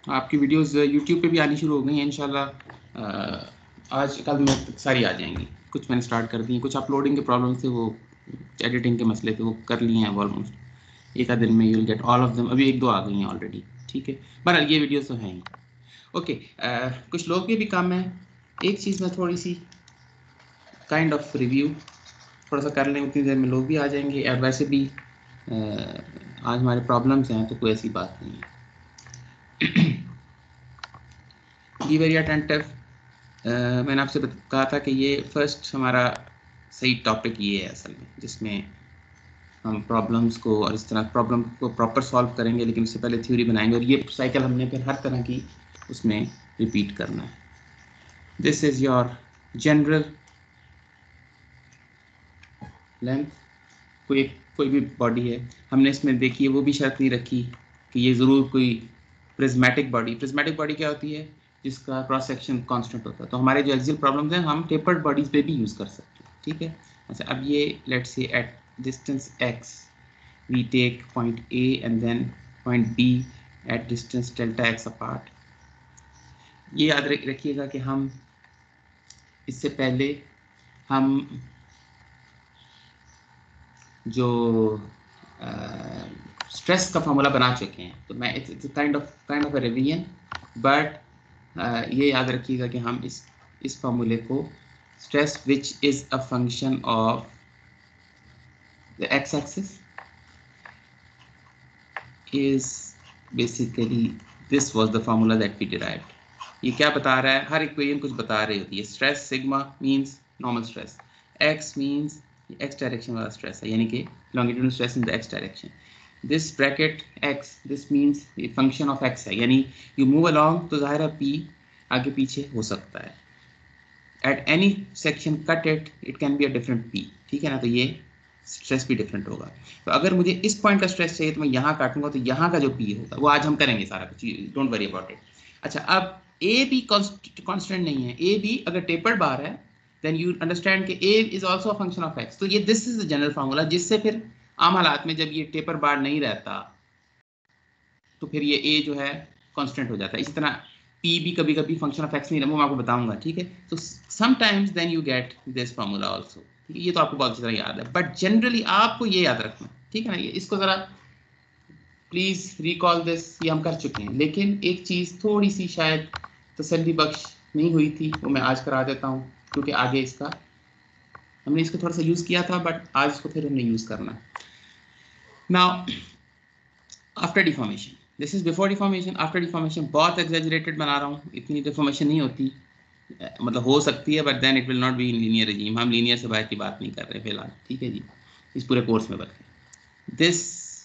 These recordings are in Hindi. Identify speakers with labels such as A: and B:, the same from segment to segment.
A: आपकी वीडियोस यूट्यूब पे भी आनी शुरू हो गई हैं इंशाल्लाह। आज कल में सारी आ जाएंगी। कुछ मैंने स्टार्ट कर दी हैं, कुछ अपलोडिंग के प्रॉब्लम थे, वो एडिटिंग के मसले थे, वो कर लिए हैं ऑलमोस्ट। एक आध दिन में you will get all of them. अभी एक दो आ गई हैं ऑलरेडी, ठीक है। बहरहाल ये वीडियोस तो हैं ही। ओके, कुछ लोग के भी काम है। एक चीज़ में थोड़ी सी काइंड ऑफ रिव्यू थोड़ा सा कर लें, उतनी देर में लोग भी आ जाएंगे। और वैसे भी आज हमारे प्रॉब्लम्स हैं तो कोई ऐसी बात नहीं है। Be very attentive. मैंने आपसे कहा था कि ये फर्स्ट हमारा सही टॉपिक ये है असल में, जिसमें हम प्रॉब्लम्स को और इस तरह प्रॉब्लम को प्रॉपर सॉल्व करेंगे, लेकिन उससे पहले थ्योरी बनाएंगे। और ये साइकिल हमने फिर हर तरह की उसमें रिपीट करना है। This is your general length. कोई भी बॉडी है, हमने इसमें देखिए वो भी शर्त नहीं रखी कि ये ज़रूर कोई प्रिज्मेटिक बॉडी। प्रिज्मेटिक बॉडी क्या होती है? जिसका क्रॉस सेक्शन कांस्टेंट होता है। तो हमारे जो एक्सियल प्रॉब्लम्स हैं हम टेपर्ड बॉडीज पे भी यूज़ कर सकते हैं, ठीक है। अच्छा, अब ये let's say at distance x we take point A and then point B at distance delta x apart. ये याद रखिएगा कि हम इससे पहले हम जो स्ट्रेस का फॉर्मूला बना चुके हैं, तो मैं it's kind of a revision. But ये याद रखिएगा कि हम इस फॉर्मूले को stress which is a function of the x axis is basically this was the formula that we derived. ये क्या बता रहा है? हर इक्वेशन कुछ बता रही होती है। Stress sigma means normal stress, x means x direction वाला स्ट्रेस है, यानी कि longitudinal stress in the x direction. This bracket x this means ये फंक्शन ऑफ x है, यानी यू मूव अलोंग तो ज़ाहिर है p आगे पीछे हो सकता है। At any section cut it can be a different p, ठीक है ना। तो ये स्ट्रेस भी डिफरेंट होगा। तो अगर मुझे इस पॉइंट का स्ट्रेस चाहिए तो मैं यहाँ काटूंगा, तो यहाँ का जो p होगा वो आज हम करेंगे सारा कुछ, डोंट वरी अबाउट इट। अच्छा, अब a भी कांस्टेंट नहीं है। a भी अगर टेपर्ड बार है देन यू अंडरस्टैंड कि a is also a function of x। तो ये this is the general formula, जिससे फिर आम हालात में जब ये टेपर बार नहीं रहता तो फिर ये a जो है कांस्टेंट हो जाता है। इसी तरह p भी कभी कभी फंक्शन ऑफ x नहीं रहता, वो मैं आपको बताऊंगा, ठीक है। तो sometimes then you get this formula also, ठीक है। ये तो आपको बहुत अच्छी तरह याद है, बट जनरली आपको ये याद रखना, ठीक है ना। ये इसको ज़रा प्लीज़ रिकॉल दिस, ये हम कर चुके हैं। लेकिन एक चीज़ थोड़ी सी शायद तसल्ली बख्श नहीं हुई थी, वो मैं आज करा देता हूँ, क्योंकि आगे इसका हमने इसको थोड़ा सा यूज़ किया था, बट आज इसको फिर हमने यूज़ करना है। Now after deformation, this is before deformation. After deformation बहुत एग्जेजरेटेड बना रहा हूँ, इतनी डिफॉर्मेशन नहीं होती, मतलब हो सकती है, but then it will not be in linear regime. हम लीनियर से बाहर की बात नहीं कर रहे फिलहाल, ठीक है जी, इस पूरे कोर्स में। बल्कि this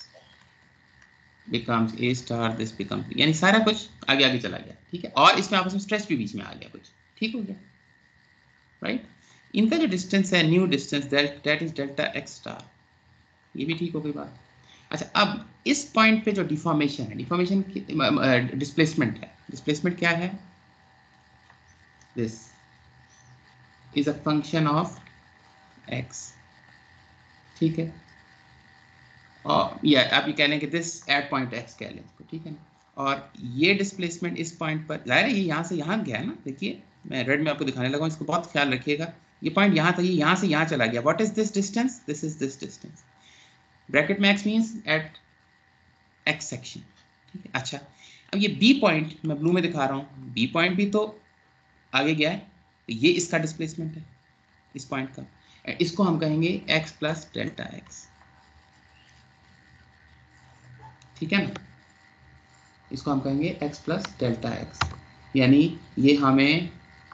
A: becomes a star, this becomes, यानी सारा कुछ आगे आगे चला गया, ठीक है। और इसमें आपस में स्ट्रेस भी बीच में आ गया कुछ, ठीक हो गया, राइट। इनका जो डिस्टेंस है, new distance, that is delta x star, ये भी ठीक हो गई बात। अच्छा, अब इस पॉइंट पे जो डिफॉर्मेशन है, डिफॉर्मेशन डिस्प्लेसमेंट है। डिस्प्लेसमेंट क्या है? This is a function of x, ठीक है। और या आप ये कह लें कि दिस एट पॉइंट एक्स कह लें इसको, ठीक है ना। और ये डिस्प्लेसमेंट इस पॉइंट पर, जाहिर है ये यहाँ से यहाँ गया है ना। देखिए मैं रेड में आपको दिखाने लगा हूँ, इसको बहुत ख्याल रखिएगा। ये पॉइंट यहाँ था, ये यहाँ से यहाँ चला गया। What is this distance? This is this distance. Bracket में x means at x section, ठीक है। अच्छा, अब ये बी पॉइंट मैं ब्लू में दिखा रहा हूँ, बी पॉइंट भी तो आगे गया है, तो ये इसका डिस्प्लेसमेंट है इस पॉइंट का। इसको हम कहेंगे एक्स प्लस डेल्टा एक्स, ठीक है ना। इसको हम कहेंगे x प्लस डेल्टा एक्स, यानी ये हमें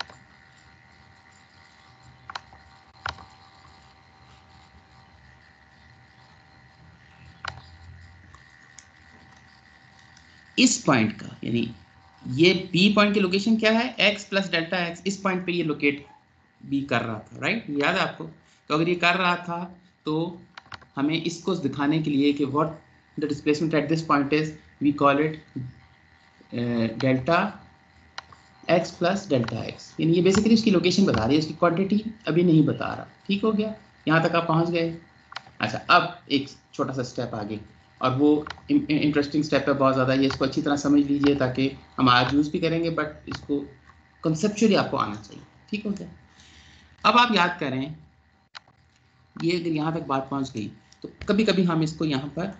A: इस पॉइंट का, यानी ये b पॉइंट की लोकेशन क्या है? x plus delta x. इस पॉइंट पे ये लोकेट b कर रहा था, राइट, याद है आपको। तो अगर ये कर रहा था तो हमें इसको दिखाने के लिए कि what the displacement at this point is, we call it delta x plus delta x, यानी ये बेसिकली उसकी लोकेशन बता रही है, उसकी क्वांटिटी अभी नहीं बता रहा, ठीक हो गया। यहाँ तक आप पहुँच गए। अच्छा, अब एक छोटा सा स्टेप आगे, और वो इंटरेस्टिंग स्टेप है बहुत ज़्यादा, ये इसको अच्छी तरह समझ लीजिए ताकि हम आज यूज़ भी करेंगे, बट इसको कंसेप्चुअली आपको आना चाहिए। ठीक हो गया? अब आप याद करें, ये अगर यहाँ तक बात पहुँच गई तो कभी कभी हम इसको यहाँ पर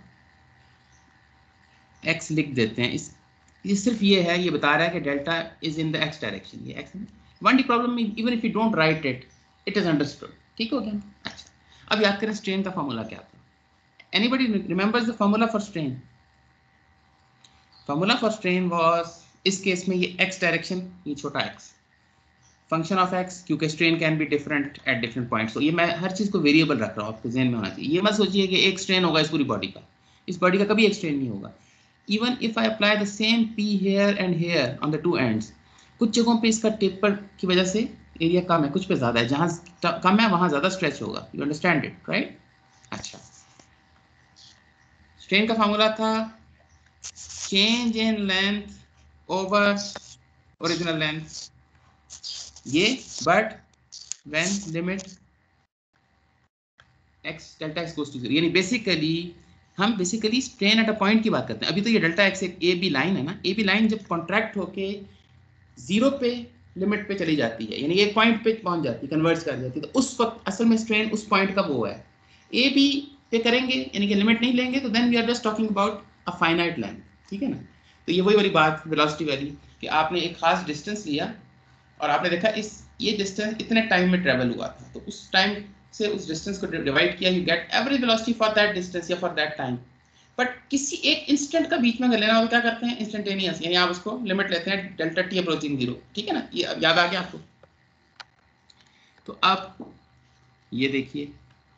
A: x लिख देते हैं। ये सिर्फ ये है, ये बता रहा है कि delta is in the x direction, ये x है। वन डी प्रॉब्लम में even if you don't write it, it is understood. ठीक हो गया? अच्छा, अब याद करें स्ट्रेन का फॉर्मूला क्या था। Anybody remembers the formula for strain? Formula for strain was, इस केस में ये x डायरेक्शन, ये छोटा x, फंक्शन ऑफ x, क्योंकि strain can be different at different points. तो ये मैं हर चीज़ को वेरिएबल रख रहा हूँ, आपके जहन में होना चाहिए। ये मत सोचिए कि एक स्ट्रेन होगा इस पूरी बॉडी का, इस बॉडी का कभी एक स्ट्रेन नहीं होगा। Even if I apply the same P here and here on the two ends, कुछ जगहों पे इसका टेपर की वजह से एरिया कम है, कुछ पे ज़्यादा है, जहाँ कम है वहाँ ज़्यादा स्ट्रेच होगा। You understand it, right? अच्छा, स्ट्रेन का फार्मूला था change in length over original length, ये but when limit x delta x goes to 0, यानी हम basically strain at a point की बात करते हैं। अभी तो ये डेल्टा x एक ए बी लाइन है ना, ए बी लाइन जब कॉन्ट्रैक्ट होके 0 पे लिमिट पे चली जाती है, यानी एक पॉइंट पे पहुंच जाती है, कन्वर्ज कर जाती है, तो उस वक्त असल में स्ट्रेन उस पॉइंट का वो है। ए बी पे करेंगे यानी कि लिमिट नहीं लेंगे, तो then we are just talking about a finite length. ठीक है ना? तो ये वही वाली बात वेलोसिटी वाली, कि आपने एक खास डिस्टेंस लिया और आपने देखा ये डिस्टेंस इतने टाइम में ट्रेवल हुआ था, तो उस टाइम से उस डिस्टेंस को डिवाइड किया, you get average velocity for that distance या फॉर दैट टाइम। बट किसी एक इंस्टेंट का बीच में अगर लेना हो तो क्या करते हैं? इंस्टेंटेनियस, यानी आप उसको लिमिट लेते हैं डेल्टा टी अप्रोचिंग 0। ठीक है ना? ये अब याद आ गया आपको? तो अब ये देखिए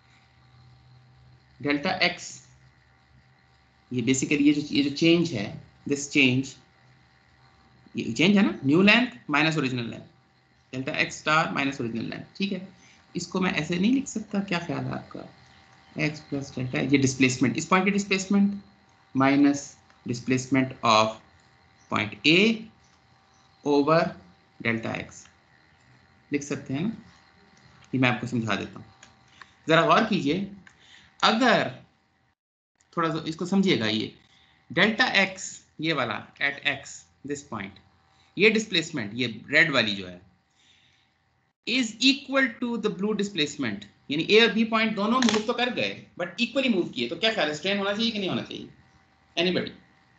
A: डेल्टा एक्स, ये बेसिकली ये जो चेंज है, दिस चेंज, ये चेंज है ना, new length minus original length, delta x star minus original length. ठीक है, इसको मैं ऐसे नहीं लिख सकता, क्या ख्याल है आपका? x प्लस डेल्टा, ये डिस्प्लेसमेंट, इस पॉइंट की displacement minus displacement of point a over delta x, लिख सकते हैं ना? ये मैं आपको समझा देता हूँ, जरा गौर कीजिए। अगर थोड़ा सा इसको समझिएगा, ये डेल्टा x, ये वाला एट x दिस पॉइंट, ये डिस्प्लेसमेंट, ये रेड वाली जो है, is equal to the blue displacement, यानी ए और बी पॉइंट दोनों मूव तो कर गए बट इक्वली मूव किए, तो क्या ख्याल है, स्ट्रेन होना चाहिए कि नहीं होना चाहिए? एनीबडी?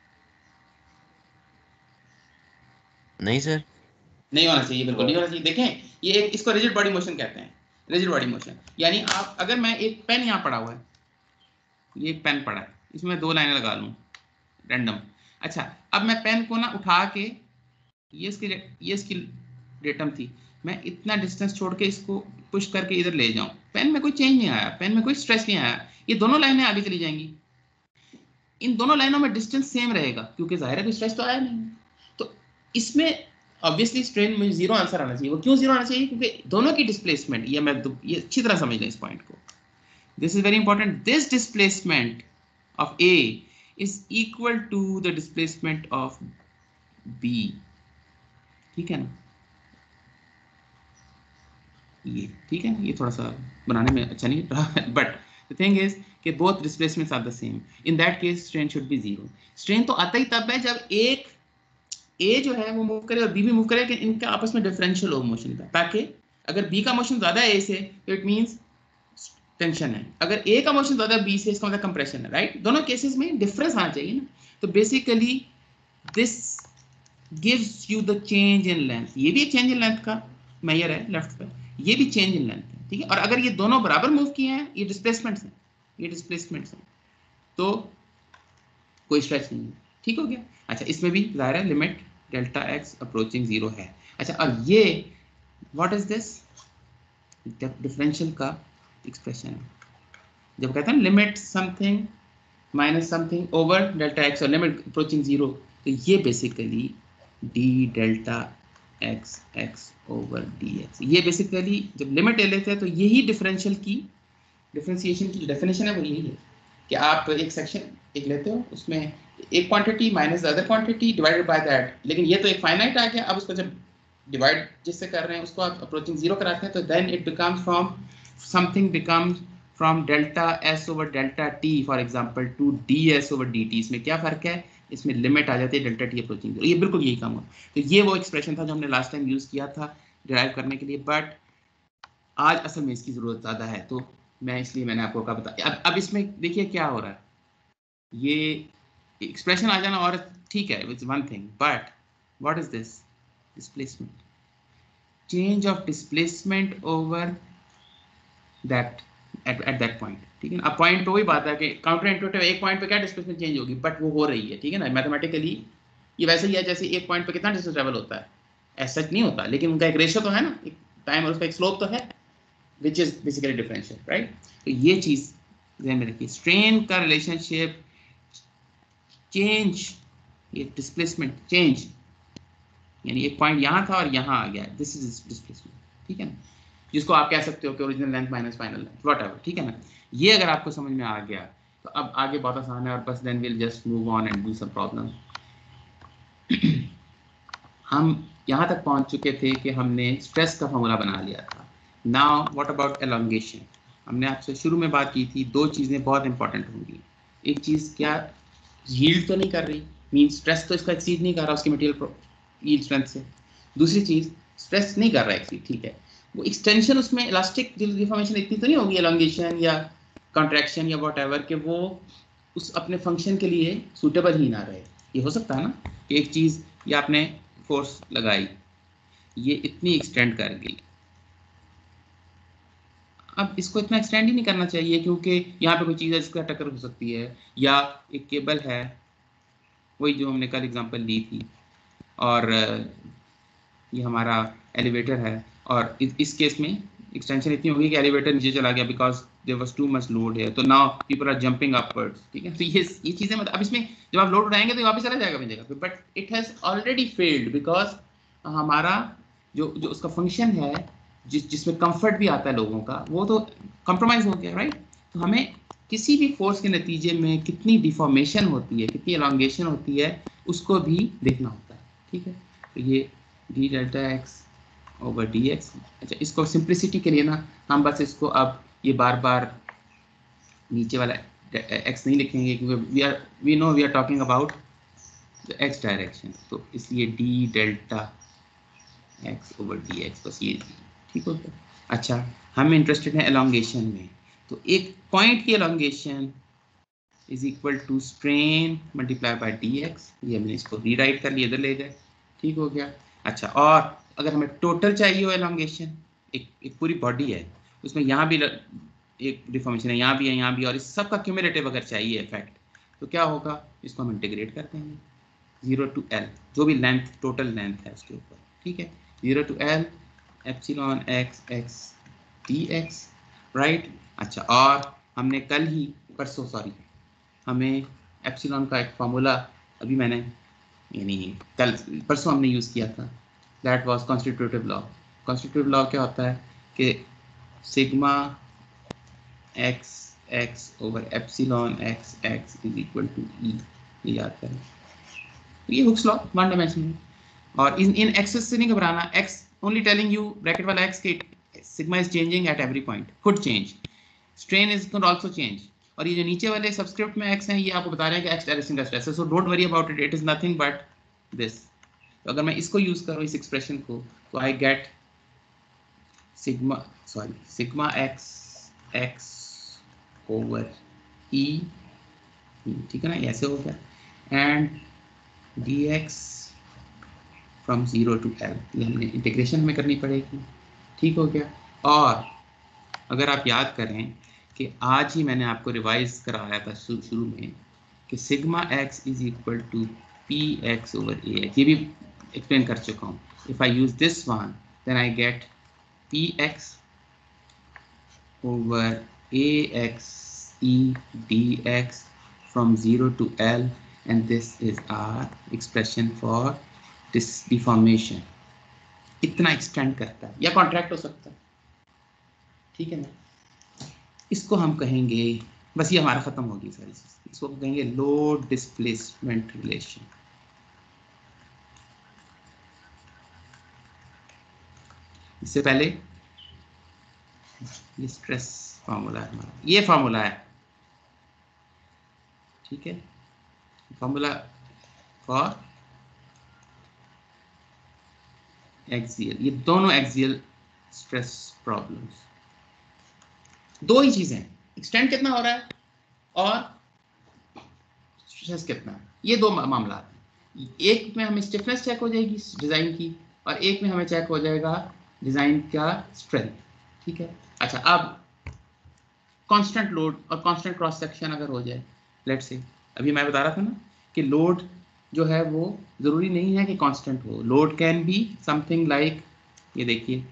B: नहीं सर,
A: नहीं होना चाहिए, बिल्कुल नहीं होना चाहिए। देखें, ये एक, इसको रिजिड बॉडी मोशन कहते हैं, रिजिड बॉडी मोशन। यानी आप, अगर मैं एक पेन यहाँ पड़ा हुआ है, ये एक पेन पड़ा है, इसमें 2 लाइनें लगा लूँ रैंडम। अच्छा, अब मैं पेन को ना उठा के, ये इसकी डेटम थी, मैं इतना डिस्टेंस छोड़ के इसको पुश करके इधर ले जाऊं, पेन में कोई चेंज नहीं आया, पेन में कोई स्ट्रेच नहीं आया, ये दोनों लाइनें आगे चली जाएंगी। इन दोनों लाइनों में डिस्टेंस सेम रहेगा क्योंकि जाहिर है कोई स्ट्रेच तो आया नहीं। तो इसमें ऑब्वियसली स्ट्रेन में 0 आंसर आना चाहिए। वो क्यों 0 आना चाहिए? क्योंकि दोनों की डिस्प्लेसमेंट, ये अच्छी तरह समझ लें इस पॉइंट को, this is very important, this displacement of A is equal to the displacement of B. ठीक है ना? ये ठीक है ना? ये थोड़ा सा बनाने में अच्छा नहीं रहा, बट द थिंग इज कि both displacements are the same, in that case strain should be 0। Strain तो आता ही तब है जब एक ए जो है वो मूव करे और बी भी मूव करे, कि इनका आपस में डिफरेंशियल हो मोशन का, ताकि अगर बी का मोशन ज्यादा है ए से तो इट मींस टेंशन है, अगर ए का मोशन ज्यादा बी से इसका मतलब कंप्रेशन है, राइट? दोनों केसेस में डिफरेंस आना चाहिए ना। तो basically this gives you the change in length, ये भी एक चेंज इन लेंथ का मेजर है लेफ्ट पे, ये भी चेंज इन लेंथ है। ठीक है, और अगर ये दोनों बराबर मूव किए हैं, ये डिस्प्लेसमेंट्स हैं, ये डिस्प्लेसमेंट्स हैं, तो कोई स्ट्रेच नहीं है। ठीक हो गया? अच्छा, इसमें भी जाहिर है लिमिट डेल्टा एक्स अप्रोचिंग 0 है। अच्छा, और ये व्हाट इज दिस? डिफरेंशियल का एक्सप्रेशन है, जब कहते हैं limit something minus something over delta x और लिमिट अप्रोचिंग 0, तो ये basically D delta x x over D x, ये बेसिकली जब लिमिट ले लेते हैं तो यही डिफरेंशियल की डिफरेंशिएशन की डेफिनेशन है, वो यही है कि आप एक सेक्शन एक लेते हो, उसमें एक quantity minus the other quantity divided by that, लेकिन ये तो एक फाइनाइट आ गया, अब उसको जब डिवाइड जिससे कर रहे हैं उसको आप अप्रोचिंग 0 कराते हैं, तो then it becomes from something becomes from delta S over delta T for example to D S over D T, इसमें क्या फर्क है, इसमें लिमिट आ जाती है डेल्टा टी अप्रोचिंग 0, ये बिल्कुल यही काम हुआ। तो ये वो एक्सप्रेशन था जो हमने लास्ट टाइम यूज किया था डिराइव करने के लिए, बट आज असल में इसकी जरूरत ज्यादा है, तो मैं इसलिए मैंने आपको कहा बता। अब इसमें देखिए क्या हो रहा है, ये एक्सप्रेशन आ जाना और ठीक है, it's one thing, but what is this, displacement, change of displacement over that at that point, ठीक है ना। अब पॉइंट पे वही बात है कि काउंटर इंटुइटिव, एक पॉइंट पे क्या डिस्प्लेसमेंट चेंज होगी, बट वो हो रही है, ठीक है ना। मैथमेटिकली ये वैसे ही है जैसे एक पॉइंट पे कितना डिस्टेंस ट्रेवल होता है, ऐसा सच नहीं होता, लेकिन उनका एक रेशियो तो है ना, एक टाइम और उसका एक स्लोप तो है, which is basically differential, right. तो ये चीज ध्यान में रखिए, स्ट्रेन का रिलेशनशिप चेंज, ये डिस्प्लेसमेंट चेंज, यानी एक पॉइंट यहाँ था और यहाँ आ गया, दिस इज डिस्प्लेसमेंट, ठीक है ना, जिसको आप कह सकते हो कि original length minus final length, whatever, ठीक है ना। ये अगर आपको समझ में आ गया तो अब आगे बहुत आसान है, और बस then will just move on and do some problem. हम यहाँ तक पहुँच चुके थे कि हमने स्ट्रेस का फॉर्मूला बना लिया था। नाउ व्हाट अबाउट एलोंगेशन, हमने आपसे शुरू में बात की थी, दो चीज़ें बहुत इंपॉर्टेंट होंगी, एक चीज़ क्या, यील्ड तो नहीं कर रही, मीन स्ट्रेस तो इसका एक्सीड नहीं कर रहा उसकी मटेरियल यील्ड स्ट्रेंथ से, दूसरी चीज़ स्ट्रेस नहीं कर रहा एक्सीड, ठीक है, वो एक्सटेंशन उसमें इलास्टिक डिफॉर्मेशन इतनी तो नहीं होगी, एलोंगेशन या कॉन्ट्रैक्शन या व्हाटएवर, कि वो उस अपने फंक्शन के लिए सूटेबल ही ना रहे। ये हो सकता है ना कि एक चीज़ ये आपने फोर्स लगाई, ये इतनी एक्सटेंड कर गई, अब इसको इतना एक्सटेंड ही नहीं करना चाहिए, क्योंकि यहाँ पे कोई चीज़ है जिसका टक्कर हो सकती है, या एक केबल है, वही जो हमने कल एग्जांपल ली थी, और ये हमारा एलिवेटर है, और इस केस में एक्सटेंशन इतनी होगी कि एलिवेटर नीचे चला गया because there was too much load है, तो now people are jumping upwards, ठीक है। तो ये चीज़ें मतलब अब इसमें जब आप लोड उठाएंगे तो वापस चला जाएगा अपनी जगह पे, but it has already failed because हमारा जो जो उसका फंक्शन है, जिसमें कंफर्ट भी आता है लोगों का, वो तो कंप्रोमाइज हो गया, राइट। तो हमें किसी भी फोर्स के नतीजे में कितनी डिफॉर्मेशन होती है, कितनी एलोंगेशन होती है, उसको भी देखना होता है, ठीक है। तो ये d delta x over D x, अच्छा इसको सिंप्लिसिटी के लिए ना हम बस इसको अब ये बार बार नीचे वाला एक्स नहीं लिखेंगे, क्योंकि we know we are talking about the x direction, तो इसलिए d delta x over D x, बस ये ठीक हो गया। अच्छा हम इंटरेस्टेड हैं एलोंगेशन में, तो एक पॉइंट की elongation is equal to strain multiply by d x, ये हमने इसको रीराइट कर लिया, इधर ले गए, ठीक हो गया। अच्छा और अगर हमें टोटल चाहिए हो एलोंगेशन, एक पूरी बॉडी है, उसमें यहाँ भी एक डिफॉर्मेशन है, यहाँ भी है, यहाँ भी, और इस सब का क्यूमुलेटिव अगर चाहिए इफेक्ट, तो क्या होगा, इसको हम इंटीग्रेट कर देंगे 0 to L, जो भी लेंथ टोटल लेंथ है उसके ऊपर, ठीक है, 0 to L epsilon x x d x, right. अच्छा और हमने कल ही परसों सॉरी हमें एप्सिलॉन का एक फार्मूला अभी मैंने यानी कल परसों हमने यूज़ किया था, that was constitutive law. Constitutive law क्या होता है कि sigma x x over epsilon x x is equal to E, ये याद करें, ये हुक्स लॉ वन डायमेंशनल, और इन एक्सेस से नहीं घबराना, x only telling you bracket वाला एक्स के sigma is changing at every point, could change, strain is could also change, और ये जो नीचे वाले सब्सक्रिप्ट में एक्स हैं ये आपको बता रहे हैं कि एक्स डायरेक्शन का स्ट्रेस है, so don't worry about it, it is nothing but this. तो अगर मैं इसको यूज करूँ इस एक्सप्रेशन को, तो I get sigma x x over E, ठीक है ना, ऐसे हो गया, and d x from 0 to L, ये हमने इंटीग्रेशन में करनी पड़ेगी, ठीक हो गया। और अगर आप याद करें कि आज ही मैंने आपको रिवाइज कराया था शुरू में कि sigma x is equal to P x over A x, ये भी एक्सप्लेन कर चुका हूँ। If I use this one then I get P x over A x E d x from 0 to L, and this is our expression for this deformation, इतना एक्सटेंड करता है या कॉन्ट्रैक्ट हो सकता है, ठीक है ना। इसको हम कहेंगे, बस ये हमारा खत्म हो गई सारी चीज, इसको कहेंगे लोड डिस्प्लेसमेंट रिलेशन। इससे पहले ये स्ट्रेस फार्मूला है हमारा, ये फार्मूला है, ठीक है, फार्मूला फॉर एक्सियल, ये दोनों एक्सियल स्ट्रेस प्रॉब्लम्स, दो ही चीजें हैं, एक्सटेंड कितना हो रहा है और स्ट्रेस कितना है, ये दो मामला हैं। एक में हमें स्टिफनेस चेक हो जाएगी डिजाइन की, और एक में हमें चेक हो जाएगा डिजाइन का स्ट्रेंथ, ठीक है। अच्छा, अब कांस्टेंट लोड और कांस्टेंट क्रॉस सेक्शन अगर हो जाए, लेट्स से, अभी मैं बता रहा था ना कि लोड जो है वो जरूरी नहीं है कि कांस्टेंट हो, load can be something like, ये देखिए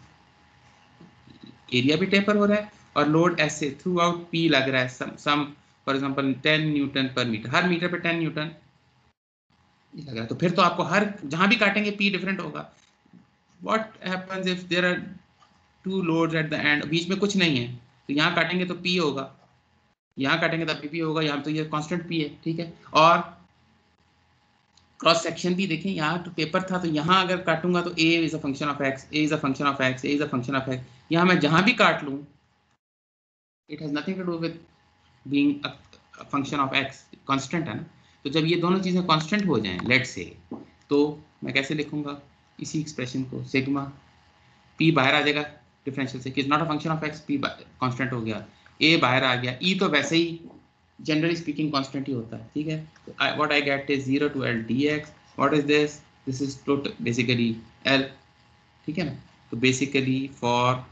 A: एरिया भी टेपर हो रहा है और लोड ऐसे थ्रू आउट पी लग रहा है, some for example 10 newton per metre, हर मीटर पे 10 न्यूटन लग रहा है, तो फिर तो आपको हर जहां भी काटेंगे पी डिफरेंट होगा। What happens if there are two loads at the end, बीच में कुछ नहीं है, तो यहाँ काटेंगे तो पी होगा, यहाँ काटेंगे तो पी होगा, यहाँ तो ये कांस्टेंट पी है, ठीक है। और क्रॉस सेक्शन भी देखें, यहाँ तो पेपर था, तो यहाँ अगर काटूंगा तो a is a function of x, a is a function of x, a is a function of x, यहाँ मैं जहां भी काट लूं it has nothing to do with being a function of x, constant है ना। तो जब ये दोनों चीजें कांस्टेंट हो जाएं लेट्स से, तो मैं कैसे लिखूंगा इसी एक्सप्रेशन को, सिग्मा p बाहर आ जाएगा डिफरेंशियल से, कि is not a function of x, p constant हो गया, a बाहर आ गया, e तो वैसे ही जनरली स्पीकिंग कांस्टेंट ही होता है, ठीक है। तो what I get is 0 to l dx, what is this, this is total basically l, ठीक है ना। तो बेसिकली फॉर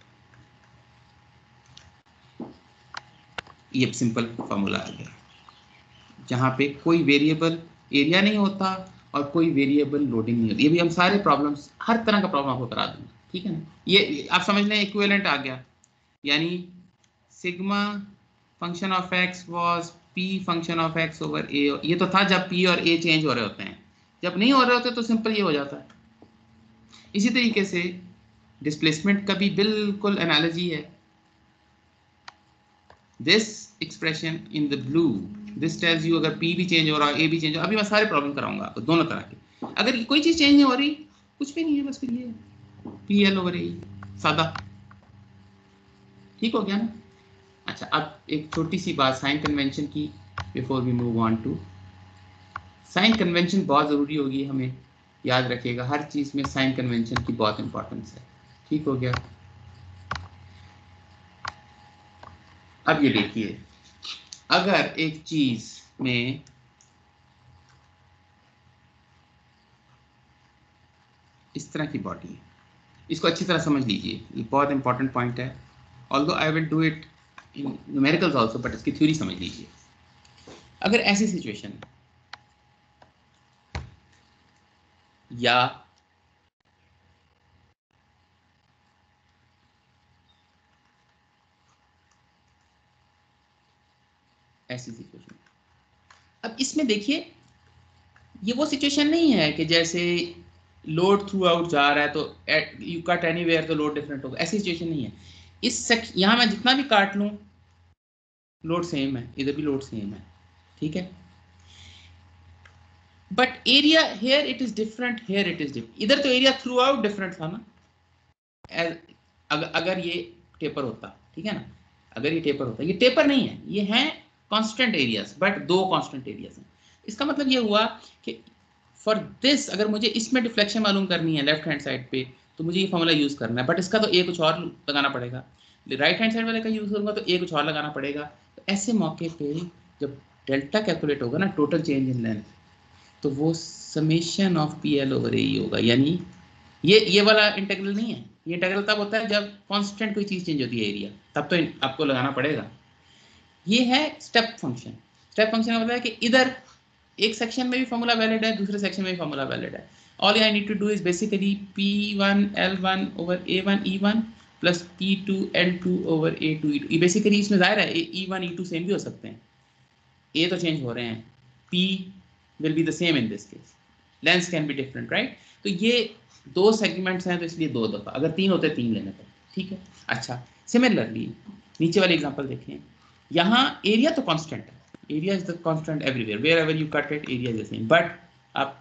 A: ये सिंपल फार्मूला आ गया जहाँ पे कोई वेरिएबल एरिया नहीं होता और कोई वेरिएबल लोडिंग नहीं होती, ये भी हम सारे प्रॉब्लम्स, हर तरह का प्रॉब्लम आपको करा दूंगा, ठीक है ना। ये आप समझ लें इक्विवेलेंट आ गया, यानी sigma function of x was p function of x over a, ये तो था जब p और a चेंज हो रहे होते हैं, जब नहीं हो रहे होते तो सिंपल ये हो जाता है। इसी तरीके से डिस्प्लेसमेंट का भी बिल्कुल एनालॉजी है, this expression in the blue, this tells you अगर p भी चेंज हो रहा है a भी चेंज हो रहा है, अभी मैं सारे प्रॉब्लम कराऊंगा आपको दोनों तरह के, अगर कोई चीज चेंज नहीं हो रही कुछ भी नहीं है, बस फिर ये pl ओवर a सादा, ठीक हो गया ना। अच्छा, अब एक छोटी सी बात साइन कन्वेंशन की before we move on to, sign convention बहुत ज़रूरी होगी, हमें याद रखिएगा, हर चीज़ में साइन कन्वेंशन की बहुत इंपॉर्टेंस है, ठीक हो गया। अब ये देखिए, अगर एक चीज में इस तरह की बॉडी है, इसको अच्छी तरह समझ लीजिए, ये बहुत इंपॉर्टेंट पॉइंट है, although I will do it in numericals also, but इसकी थ्योरी समझ लीजिए। अगर ऐसी सिचुएशन है या ऐसी सिचुएशन, अब इसमें देखिए ये वो सिचुएशन नहीं है कि जैसे लोड थ्रू आउट जा रहा है तो यू कट एनीवेयर तो लोड डिफरेंट होगा, ऐसी सिचुएशन नहीं है। यहाँ मैं जितना भी काट लूं लोड सेम है, इधर भी लोड सेम है, ठीक है, but area here it is different, here it is different, इधर तो एरिया थ्रू आउट डिफरेंट था ना, अगर ये टेपर होता, ठीक है ना, अगर ये टेपर होता, ये टेपर नहीं है, ये है कांस्टेंट एरियाज, बट दो कांस्टेंट एरियाज हैं। इसका मतलब ये हुआ कि फॉर दिस अगर मुझे इसमें डिफ्लेक्शन मालूम करनी है लेफ्ट हैंड साइड पे, तो मुझे ये फॉर्मूला यूज करना है, बट इसका तो ए कुछ और लगाना पड़ेगा, राइट हैंड साइड वाले का यूज करूंगा तो ए कुछ और लगाना पड़ेगा। तो ऐसे मौके पे जब डेल्टा कैलकुलेट होगा ना, टोटल चेंज इन लेंथ, तो वो summation of P L over A होगा, यानी ये वाला इंटीग्रल नहीं है, ये इंटीग्रल तब होता है जब कांस्टेंट कोई चीज चेंज होती है एरिया, तब तो आपको लगाना पड़ेगा। ये है स्टेप फंक्शन, स्टेप फंक्शन का मतलब है कि इधर एक सेक्शन में भी फॉर्मूला वैलिड है, दूसरे सेक्शन में भी फॉर्मूला वैलिड है, all I need to do is basically p1 l1 over a1 e1 plus p2 l2 over a2 e2, ये बेसिकली इसमें जाहिर है e1 e2 सेम भी हो सकते हैं, a तो चेंज हो रहे हैं, p will be the same in this case, lengths can be different, right? तो ये दो सेगमेंट्स हैं तो इसलिए दो दफा, अगर तीन होते तीन लेने पर, ठीक है। अच्छा, सिमिलरली नीचे वाले एग्जांपल देखें, यहाँ एरिया तो कांस्टेंट है, area is the constant everywhere, wherever you cut it area is the same, but आप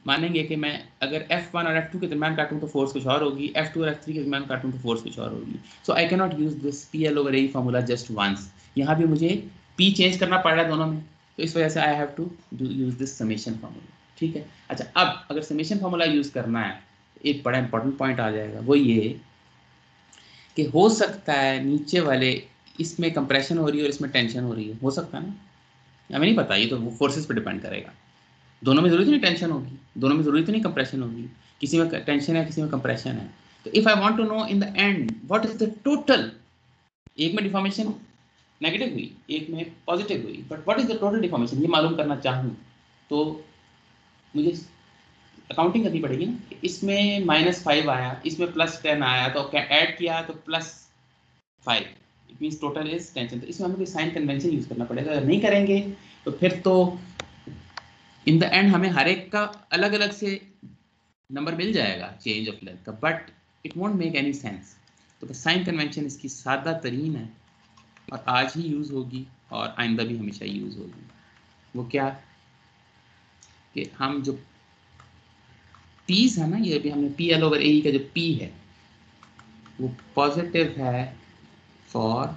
A: मानेंगे कि मैं अगर F1 और F2 के दरमियान काटूं तो फोर्स कुछ और होगी, F2 और F3 के दरमियान काटूं तो फोर्स कुछ और होगी। So I can not use this PL/A formula just once. यहाँ भी मुझे P चेंज करना पड़ रहा है दोनों में, तो इस वजह से I have to use this summation formula. ठीक है, अच्छा अब अगर समेशन फार्मूला यूज करना है, एक बड़ा इंपॉर्टेंट पॉइंट आ जाएगा, वो ये कि हो सकता है नीचे वाले इसमें कंप्रेशन हो रही है और इसमें टेंशन हो रही है, हो सकता है ना, हमें नहीं पता, ये तो वो फोर्सेस पे डिपेंड करेगा। दोनों में जरूरी नहीं टेंशन होगी, दोनों में जरूरी तो नहीं कंप्रेशन होगी, किसी में टेंशन है किसी में कंप्रेशन है। तो if I want to know in the end what is the total, एक में डिफॉर्मेशन नेगेटिव हुई एक में पॉजिटिव हुई, but what is the total deformation ये मालूम करना चाहूँ तो मुझे अकाउंटिंग करनी पड़ेगी ना। इसमें -5 आया, इसमें +10 आया, तो क्या ऐड किया तो +5, it means total is tension. तो इसमें हमें कोई साइन कन्वेंशन यूज करना पड़ेगा, अगर नहीं करेंगे तो फिर तो इन द एंड हमें हर एक का अलग अलग से नंबर मिल जाएगा चेंज ऑफ लेंथ का, but it won't make any sense. तो साइन कन्वेंशन इसकी सादा तरीन है और आज ही यूज होगी और आइंदा भी हमेशा यूज होगी। वो क्या कि हम जो पीस है ना, ये भी हमने PL/A का जो P है वो पॉजिटिव है फॉर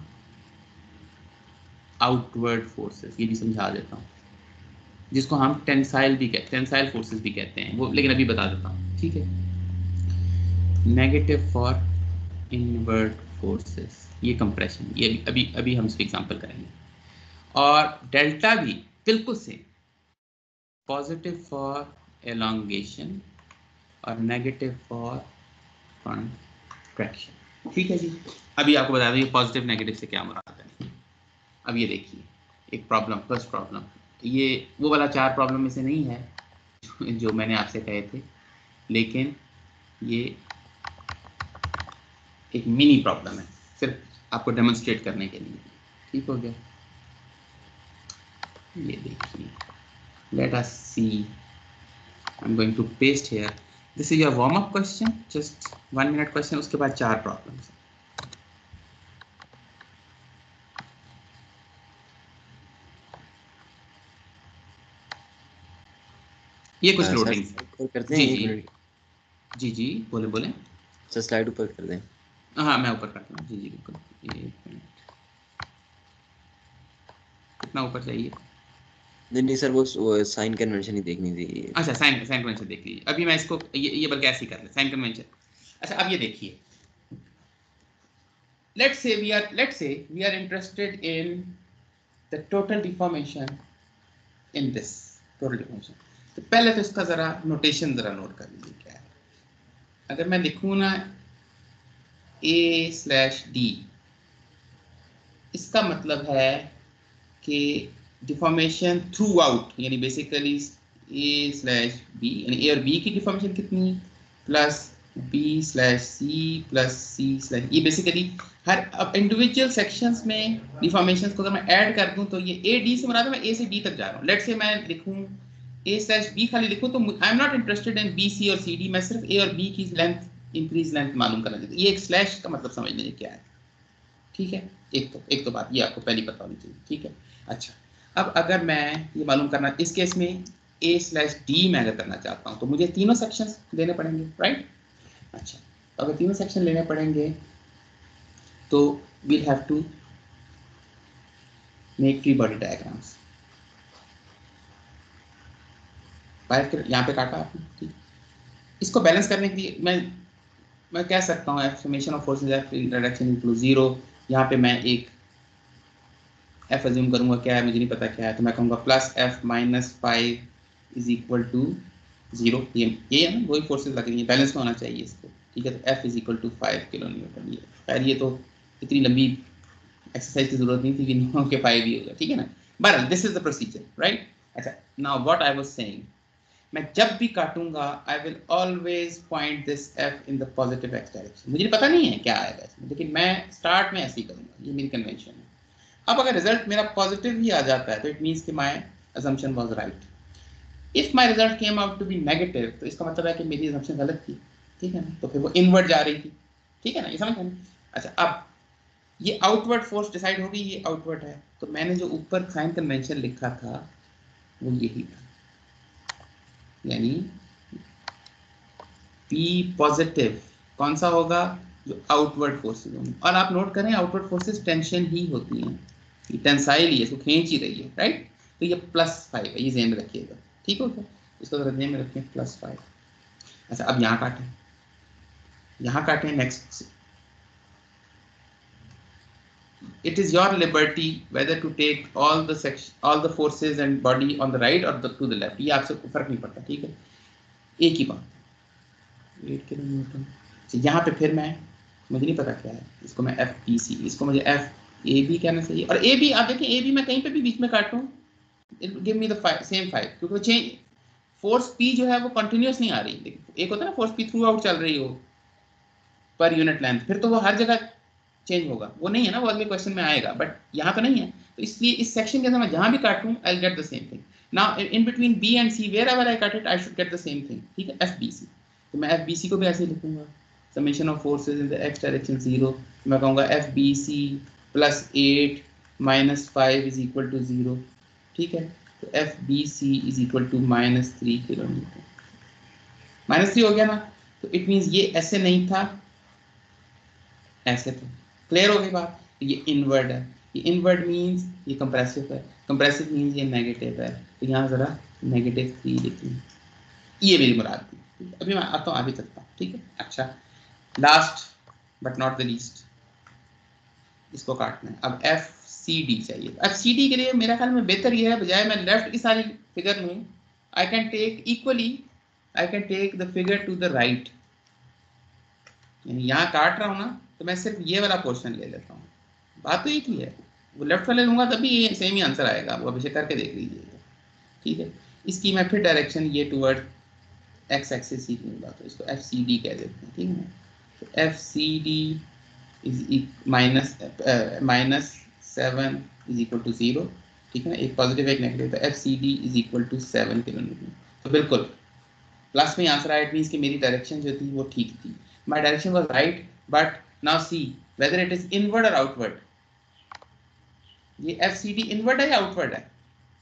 A: आउटवर्ड फोर्सेस, ये भी समझा देता हूँ, जिसको हम टेंसाइल भी कहते हैं, टेंसाइल फोर्सेस भी कहते हैं वो, लेकिन अभी बता देता हूँ। ठीक है, नेगेटिव फॉर इनवर्ड फोर्सेस, ये कंप्रेशन, ये अभी अभी हम इसको एग्जांपल करेंगे। और डेल्टा भी बिल्कुल से पॉजिटिव फॉर एलोंगेशन और नेगेटिव फॉर कॉन्ट्रैक्शन। ठीक है जी, अभी आपको बता दें पॉजिटिव नेगेटिव से क्या मुराद है। अब ये देखिए एक प्रॉब्लम, फर्स्ट प्रॉब्लम, ये वो वाला 4 प्रॉब्लम में से नहीं है जो मैंने आपसे कहे थे, लेकिन ये एक मिनी प्रॉब्लम है सिर्फ आपको डेमोन्स्ट्रेट करने के लिए। ठीक हो गया, ये देखिए, let us see, I am going to paste here, this is your warm up question, just 1 minute question, उसके बाद 4 प्रॉब्लम्स। ये कुछ
B: सर
A: लोडिंग्स है।
B: ऊपर करते हैं
A: जी
B: 1
A: जी
B: मिनट।
A: जी जी, बोले बोले।
B: सर स्लाइड ऊपर कर दें।
A: हाँ मैं ऊपर करता हूँ, जी जी बिल्कुल। एक मिनट, कितना ऊपर चाहिए?
B: नहीं नहीं सर, वो साइन कन्वेंशन ही देखनी थी।
A: अच्छा साइन साइन कन्वेंशन देख लीजिए, अभी मैं इसको ये बल्कि ऐसे ही कर ले साइन कन्वेंशन। अच्छा अब ये देखिए, let's say we are interested in the total deformation in this total deformation। तो पहले तो इसका जरा नोटेशन जरा नोट कर लीजिए क्या है। अगर मैं लिखूँ ना A/D, इसका मतलब है कि डिफॉर्मेशन थ्रू आउट, यानी बेसिकली A/B, यानी A और B की डिफॉर्मेशन कितनी प्लस B/C प्लस C/, ये बेसिकली हर अब इंडिविजुअल सेक्शंस में डिफॉर्मेशंस को अगर मैं ऐड कर दूं तो ये AD से मुराद है, मैं A से D तक जा रहा हूँ। लेट्स से मैं लिखूं A/B खाली लिखूं तो I am not interested in B, C और CD, मैं सिर्फ A और B की लेंथ, इंक्रीज लेंथ मालूम करना चाहता हूँ। ये एक स्लैश का मतलब समझ लीजिए क्या है। ठीक है, एक तो बात ये आपको पहले पता होनी चाहिए। ठीक है, अच्छा अब अगर मैं ये मालूम करना, इस केस में A/D मैं अगर करना चाहता हूँ तो मुझे तीनों सेक्शंस लेने पड़ेंगे, राइट। अच्छा तो अगर तीनों सेक्शन लेने पड़ेंगे तो we'll have to make free body diagrams। यहाँ पे काटा आपने, ठीक। इसको बैलेंस करने के लिए मैं कह सकता हूँ affirmation of forces F reduction equal 0। यहाँ पे मैं एक एफ अज्यूम करूंगा, क्या है मुझे नहीं पता क्या है, तो मैं कहूँगा +F-5 इज इक्वल टू 0। ये है ना, वही फोर्सेस लग रही है, बैलेंस में होना चाहिए इसको। ठीक है, तो F is equal to 5 kilo newton. ये खैर ये तो इतनी लंबी एक्सरसाइज की जरूरत नहीं थी कि 9 के 5 ही होगा। ठीक है ना, बहरहाल this is the procedure, right. अच्छा now what I was saying, मैं जब भी काटूंगा I will always point this F in the positive x direction. मुझे पता नहीं है क्या आएगा इसमें, लेकिन मैं स्टार्ट में ऐसे ही करूंगा, ये मेरी कन्वेंशन है। अब अगर रिजल्ट मेरा पॉजिटिव ही आ जाता है तो इट मीन्स कि my assumption was right. If my result came out to be negative तो इसका मतलब है कि मेरी असम्पशन गलत थी। ठीक है ना, तो फिर वो इनवर्ड जा रही थी। ठीक है ना, ये समझ गए। अच्छा अब ये आउटवर्ड फोर्स डिसाइड होगी, ये आउटवर्ड है, तो मैंने जो ऊपर साइन कन्वेंशन लिखा था वो यही था, यानी P पॉजिटिव कौन सा होगा, जो आउटवर्ड फोर्सेज होंगे। और आप नोट करें आउटवर्ड फोर्सेज टेंशन ही होती हैं, ये टेंसाइल ही है, इसको खींच ही रही है, राइट। तो ये +5 है, ये ध्यान में रखिएगा, ठीक हो गया, इसको जरा ध्यान में रखें +5। अच्छा अब यहाँ काटें, यहाँ काटें next. It is your liberty whether to take all the forces and body on the right or to the left, ये आपसे फर्क नहीं पड़ता, ठीक है, एक ही बात। 8 किलो न्यूटन। यहाँ पे फिर मैं, मुझे नहीं पता क्या है, इसको मैं FBC, इसको मुझे FAB कहना चाहिए। और AB आप देखें, AB मैं कहीं पे भी बीच में काटूं, it give me the same 5, क्योंकि चेंज फोर्स P जो है वो कंटिन्यूस नहीं आ रही। देखिए एक होता है ना फोर्स P थ्रू आउट चल रही हो पर यूनिट लेंथ, फिर तो वो हर जगह चेंज होगा, वो नहीं है ना, वो अगले क्वेश्चन में आएगा, बट यहाँ तो नहीं है। तो इसलिए इस सेक्शन के अंदर मैं जहाँ भी काटूं I will get the same thing. Now in between B and C wherever I cut it I should get the same thing, ठीक है, FBC। तो मैं FBC को भी ऐसे ही लिखूंगा, summation of forces in the x direction 0, मैं कहूँगा FBC +8 - 5 इज इक्वल टू 0, ठीक है। तो FBC is equal to -3 kilometre, -3 हो गया ना। तो इट मीन्स ये ऐसे नहीं था, ऐसे था। क्लियर हो गई बात। तो ये इनवर्ड है, ये इनवर्ड मीन्स ये कंप्रेसिव है, कंप्रेसिव मीन्स ये नेगेटिव है। तो यहाँ जरा -3 लिखी, ये मेरी मुराद थी। अभी मैं आता हूँ आगे चलता हूँ, ठीक है। अच्छा last but not the least, इसको काटना है। अब FCD चाहिए। FCD के लिए मेरा ख्याल में बेहतर ये है, बजाय मैं लेफ्ट की सारी फिगर लूँ, I can take equally, I can take the figure to the right. यहाँ काट रहा हूँ ना, तो मैं सिर्फ ये वाला पोर्शन ले लेता हूँ। बात तो एक ही है, वो लेफ्ट वाले लूंगा तभी ये सेम ही आंसर आएगा, वो अभिषेक करके देख लीजिएगा, ठीक है। इसकी मैं फिर डायरेक्शन ये टूवर्ड x एक्सिस ही लूंगा, तो इसको FCD कह देते हैं, ठीक है। तो FCD is -7 is equal to 0, ठीक है ना, एक पॉजिटिव एक नेगेटिव। तो FCD is equal to 7 kilometre. तो बिल्कुल प्लस में आंसर आया, इट मीन्स कि मेरी डायरेक्शन जो थी वो ठीक थी, my direction was right. But now see whether it is inward और आउटवर्ड। ये FCD इनवर्ड है या आउटवर्ड है?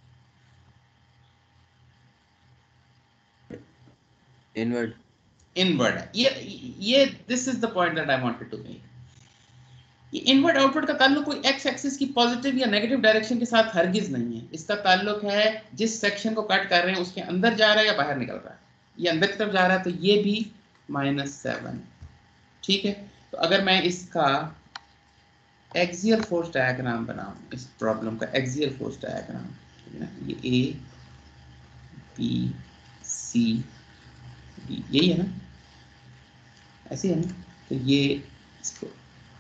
B: इनवर्ड।
A: इनवर्ड है। ये this is the point that I wanted to make. ये इनवर्ड आउटवर्ड का ताल्लुक कोई x एक्सिस की पॉजिटिव या नेगेटिव डायरेक्शन के साथ हरगिज नहीं है। इसका ताल्लुक है जिस सेक्शन को कट कर रहे हैं उसके अंदर जा रहा है या बाहर निकल रहा है। ये अंदर की तरफ जा रहा है तो ये भी -7, ठीक है। तो अगर मैं इसका एक्सियल फोर्स डायग्राम बनाऊं, इस प्रॉब्लम का एक्सियल फोर्स डायग्राम, ये A B C D यही है ना, ऐसे है ना। तो ये इसको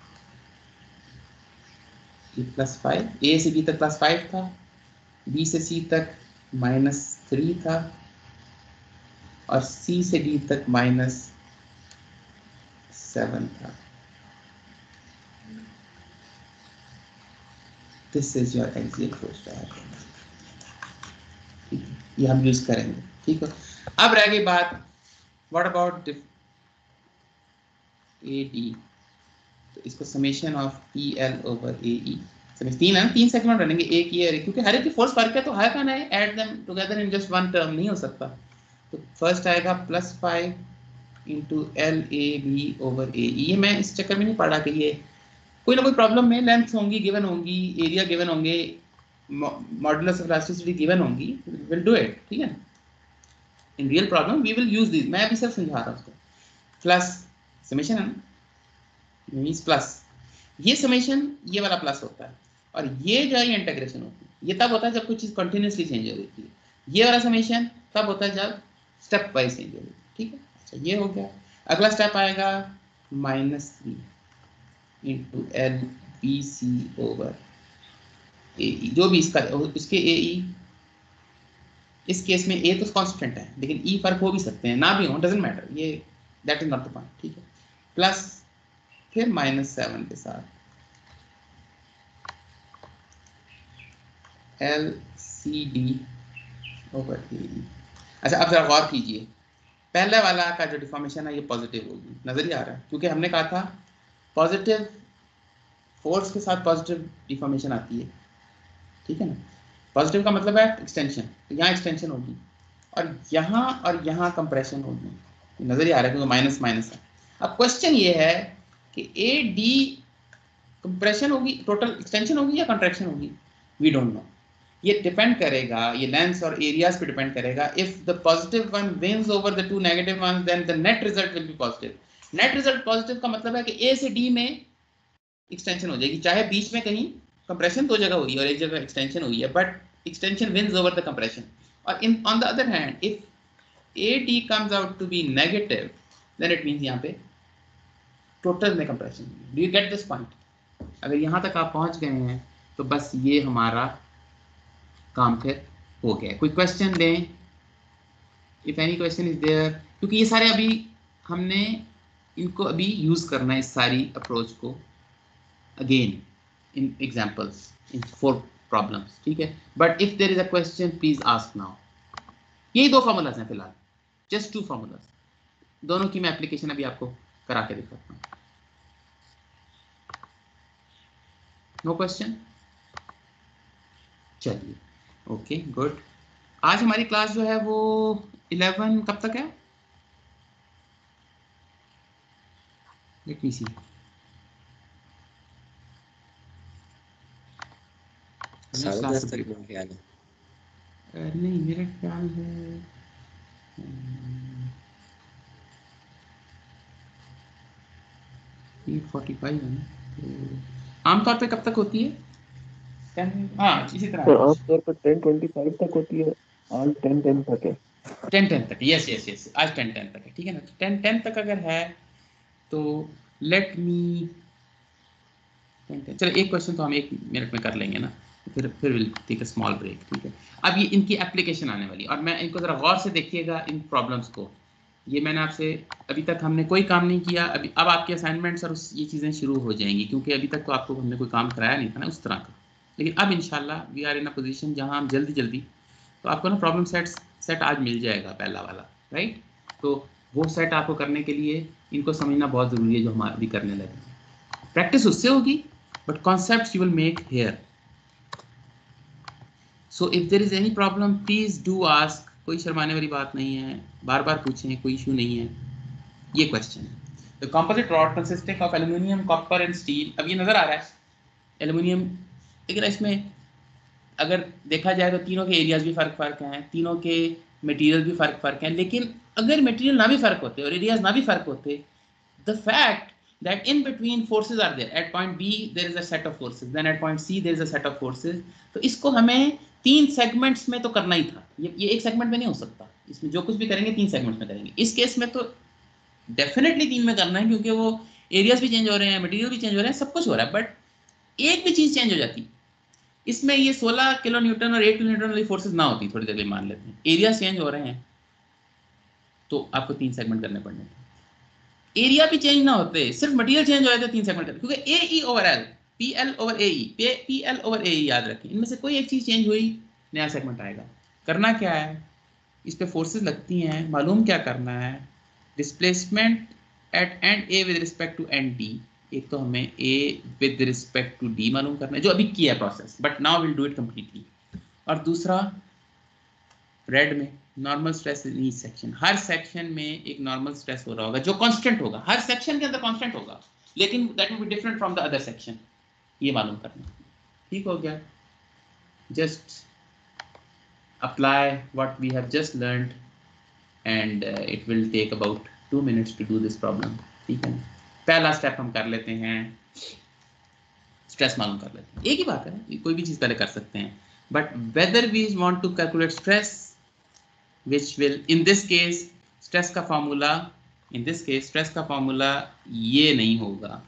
A: ये +5, A से B तक +5 था, B से C तक -3 था, और C से D तक -7 था। This is your axial force diagram, ठीक है, ये हम यूज करेंगे, ठीक है। अब रह गई बात, व्हाट अबाउट AD। तो इसको समेशन ऑफ PL/AE, तीन है, 3 सेगमेंट बनेंगे, एक ये है, क्योंकि हर एक की फोर्स फर्क है, तो how can I add them together in just one term, नहीं हो सकता। तो फर्स्ट आएगा +5 × LAB/AE। ये मैं इस चक्कर में नहीं पढ़ा कि ये कोई ना कोई प्रॉब्लम में लेंथ होंगी गिवन होंगी, एरिया गिवन होंगे, मॉडुलस ऑफ इलास्टिसिटी गिवन होंगी, विल डू इट, ठीक है। In real problem we will use this, मैं अभी सिर्फ समझा रहा हूँ उसको। प्लस समेशन है ना, मींस प्लस, ये समेशन ये वाला प्लस होता है, और ये जो है इंटीग्रेशन होती है। ये तब होता है जब कोई चीज कंटिन्यूसली चेंज हो रही है। ये वाला समेशन तब होता है जब स्टेप वाइज चेंज हो रही है, ठीक है। अच्छा ये हो गया। अगला स्टेप आएगा -3 × LBC/AE, जो भी इसका उसके AE, इस केस में A तो कांस्टेंट है, लेकिन E फर्क हो भी सकते हैं, ना भी हो, डजंट मैटर, ये that is not the point, ठीक है। प्लस फिर -7 के साथ LCD/AE। अच्छा अब जरा गौर कीजिए, पहले वाला का जो डिफॉर्मेशन है ये पॉजिटिव होगी, नजर ही आ रहा है, क्योंकि हमने कहा था पॉजिटिव फोर्स के साथ पॉजिटिव डिफॉर्मेशन आती है, ठीक है ना। पॉजिटिव का मतलब है एक्सटेंशन, तो यहाँ एक्सटेंशन होगी, और यहाँ कंप्रेशन होगी, नजर ही आ रहा है क्योंकि माइनस माइनस है। अब क्वेश्चन ये है कि ए डी कंप्रेशन होगी, टोटल एक्सटेंशन होगी या कंट्रैक्शन होगी, वी डोंट नो। ये डिपेंड करेगा, ये लेंथ और एरियाज पे डिपेंड करेगा। If the positive one wins over the two negative one then the net result will be positive. Net result positive का मतलब है कि ए से डी में एक्सटेंशन हो जाएगी, चाहे बीच में कहीं कंप्रेशन दो जगह हुई है और एक जगह एक्सटेंशन हुई है, but extension wins over the compression. और in on the other hand if a D comes out to be negative then it means यहाँ पे टोटल में compression. Do you get this point? अगर यहाँ तक आप पहुँच गए हैं तो बस ये हमारा काम फिर हो गया। कोई क्वेश्चन दें, if any question is there, क्योंकि ये सारे अभी हमने इनको अभी यूज करना है, इस सारी अप्रोच को again in examples, in 4 problems, ठीक है। But if there is a question please ask now. यही 2 फॉर्मूलाज हैं फिलहाल, जस्ट 2 फॉर्मूलाज, दोनों की मैं एप्लीकेशन अभी आपको करा के दिखाता हूँ। No question? चलिए, ओके गुड। आज हमारी क्लास जो है वो 11 कब तक है? Let me see.
B: साढ़े 10 तक मेरा ख्याल है।
A: नहीं मेरा ख्याल है 8:45 है ना, तो आमतौर पे कब तक होती है? 10, हाँ इसी तरह
C: तो आमतौर पर 10:25 तक होती है, आज 10:10 तक है।
A: 10:10 तक, यस यस यस, आज 10:10 तक है, ठीक है ना। 10:10 तक अगर है तो लेट मी 10:10, चलो एक क्वेश्चन तो हम 1 मिनट में कर लेंगे ना, फिर will take a small break, ठीक है। अब ये इनकी एप्लीकेशन आने वाली, और मैं इनको ज़रा गौर से देखिएगा इन प्रॉब्लम्स को। ये मैंने आपसे, अभी तक हमने कोई काम नहीं किया, अभी अब आपके असाइनमेंट्स और ये चीज़ें शुरू हो जाएंगी, क्योंकि अभी तक तो आपको हमने कोई काम कराया नहीं था ना उस तरह का। लेकिन अब इंशाल्लाह we are in a position जहां हम जल्दी जल्दी, तो आपको ना प्रॉब्लम सेट आज मिल जाएगा पहला वाला, राइट। तो वो सेट आपको करने के लिए इनको समझना बहुत ज़रूरी है जो हम अभी करने लगे। प्रैक्टिस उससे होगी, but concepts you will make here. So if there is any problem please do ask, कोई शर्माने वाली बात नहीं है, बार बार पूछें, कोई इशू नहीं है। ये क्वेश्चन है, the composite rod consisting of aluminium, copper and steel. अब ये नजर आ रहा है एल्यूमिनियम, लेकिन इसमें अगर देखा जाए तो तीनों के एरियाज भी फर्क हैं, तीनों के मटेरियल भी फर्क हैं, लेकिन अगर मटेरियल ना भी फर्क होते और एरियाज ना भी फर्क होते, the fact that in between forces are there, at point B there is a set of forces, then at point C there is a set of forces, तो इसको हमें 3 सेगमेंट्स में तो करना ही था। ये एक सेगमेंट में नहीं हो सकता, इसमें जो कुछ भी करेंगे 3 सेगमेंट्स में करेंगे। इस केस में तो डेफिनेटली 3 में करना है, क्योंकि वो एरियाज भी चेंज हो रहे हैं, मटेरियल भी चेंज हो रहे हैं, सब कुछ हो रहा है, बट एक भी चीज चेंज हो जाती, इसमें ये 16 किलो न्यूटन और 8 किलो न्यूटन वाली फोर्सेज ना होती, थोड़ी देर के लिए मान लेते हैं, एरियाज चेंज हो रहे हैं, तो आपको 3 सेगमेंट करने पड़ने थे। एरिया भी चेंज ना होते, सिर्फ मटेरियल चेंज हो जाते 3 सेगमेंट करते, क्योंकि A E over L, P L over A E, P L over A E, याद रखें, इनमें से कोई एक चीज चेंज हुई नया सेगमेंट आएगा। करना क्या है, इस पे फोर्सेज लगती हैं, मालूम क्या करना है, displacement at end A with respect to end D. एक तो हमें A with respect to D मालूम करना है, जो अभी किया है process, but now will do it completely. और दूसरा रेड में normal stress in each section, हर सेक्शन में एक नॉर्मल स्ट्रेस हो रहा होगा जो कांस्टेंट होगा, हर सेक्शन के अंदर कांस्टेंट होगा, लेकिन that will be different from the other section, ये मालूम करना। ठीक हो गया, just apply what we have just learned and it will take about 2 minutes to do this problem, ठीक है। पहला स्टेप हम कर लेते हैं, स्ट्रेस मालूम कर लेते हैं, एक ही बात है, कोई भी चीज पहले कर सकते हैं, but whether we want to calculate stress, which will in this case stress का formula, in this case stress का फार्मूला ये नहीं होगा,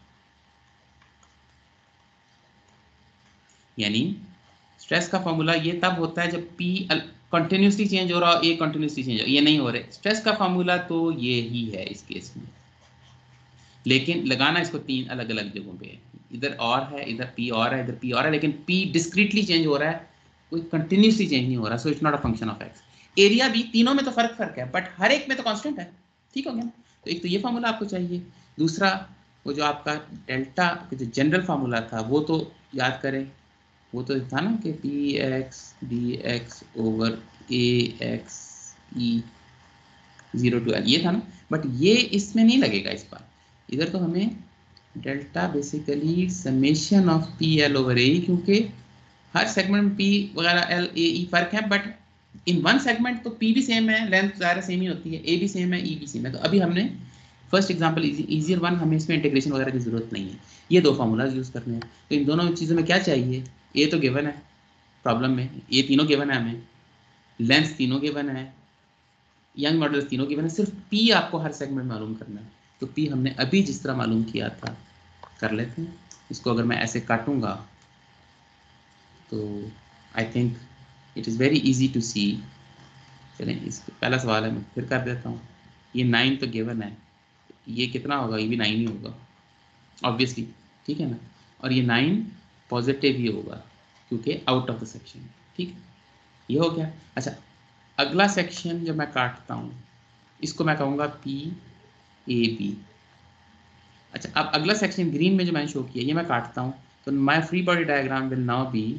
A: यानी स्ट्रेस का फार्मूला ये तब होता है जब P कंटिन्यूसली चेंज हो रहा हो, A कंटिन्यूसली चेंज हो, ये नहीं हो रहा। स्ट्रेस का फार्मूला तो ये ही है इस केस में, लेकिन लगाना इसको 3 अलग अलग जगहों पे, इधर और है, इधर P और है, इधर P और है, लेकिन P डिस्क्रीटली चेंज हो रहा है, कोई कंटिन्यूसली चेंज नहीं हो रहा, so it's not a function of x. Area भी तीनों में तो फर्क है, बट हर एक में तो कांस्टेंट है, ठीक हो गया। तो एक तो ये फार्मूला आपको चाहिए, दूसरा वो जो आपका डेल्टा जो जनरल फार्मूला था वो तो याद करें, वो तो था ना कि px dx over ax e 0 to L ये था ना, बट ये इसमें नहीं लगेगा इस बार। इधर तो हमें delta basically summation of P L over A, क्योंकि हर सेगमेंट में पी वगैरह एल ए ई फर्क है, बट इन वन सेगमेंट तो पी भी सेम है, लेंथ ज़्यादा सेम ही होती है, ए भी सेम है, ई भी सेम है। तो अभी हमने फर्स्ट एग्जांपल इजियर वन, हमें इसमें इंटीग्रेशन वगैरह की जरूरत नहीं है, ये दो फार्मूलाज यूज़ करने हैं। तो इन दोनों चीज़ों में क्या चाहिए, ए तो गिवन है प्रॉब्लम में, ये तीनों गिवन है हमें, लेंथ तीनों गिवन है, यंग मॉडल्स तीनों गिवन है, सिर्फ पी आपको हर सेगमेंट में मालूम करना है। तो पी हमने अभी जिस तरह मालूम किया था कर लेते हैं। इसको अगर मैं ऐसे काटूंगा तो I think it is very easy to see. चलें, इसका पहला सवाल है, मैं फिर कर देता हूँ। ये 9 तो गिवन है, ये कितना होगा, ये भी 9 ही होगा ऑब्वियसली, ठीक है ना। और ये 9 पॉजिटिव ही होगा क्योंकि आउट ऑफ द सेक्शन, ठीक है, ये हो गया। अच्छा, अगला सेक्शन जब मैं काटता हूँ इसको मैं कहूँगा पी ए बी। अच्छा, अब अगला सेक्शन ग्रीन में जो मैंने शो किया ये मैं काटता हूँ, तो my free body diagram will now be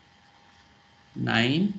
A: 9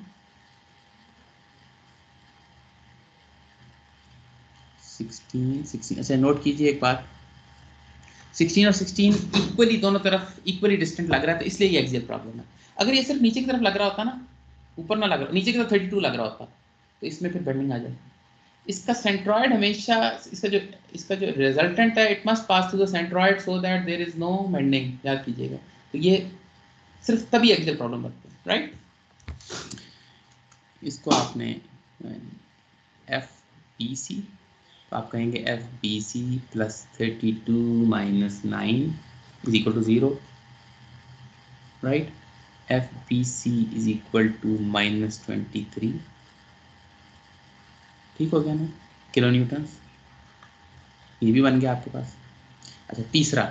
A: 16 16। अच्छा, नोट कीजिए एक बात, 16 और 16 इक्वली दोनों तरफ इक्वली डिस्टेंट लग रहा है, तो इसलिए ये एक्सियल प्रॉब्लम है। अगर ये सिर्फ नीचे की तरफ लग रहा होता ना, ऊपर ना लग रहा, नीचे की तरफ 32 लग रहा होता, तो इसमें फिर बेंडिंग आ जाए। इसका सेंट्रॉइड हमेशा, इसका जो रिजल्टेंट है, it must pass through the centroid so that there is no bending, याद कीजिएगा। तो ये सिर्फ तभी एक्सियल प्रॉब्लम बनती है, राइट। इसको आपने एफ बी सी, तो आप कहेंगे F B C plus 32 minus 9 is equal to 0, right. F B C is equal to minus 23, ठीक हो गया ना, किलो न्यूटन्स, ये भी बन गया आपके पास। अच्छा, तीसरा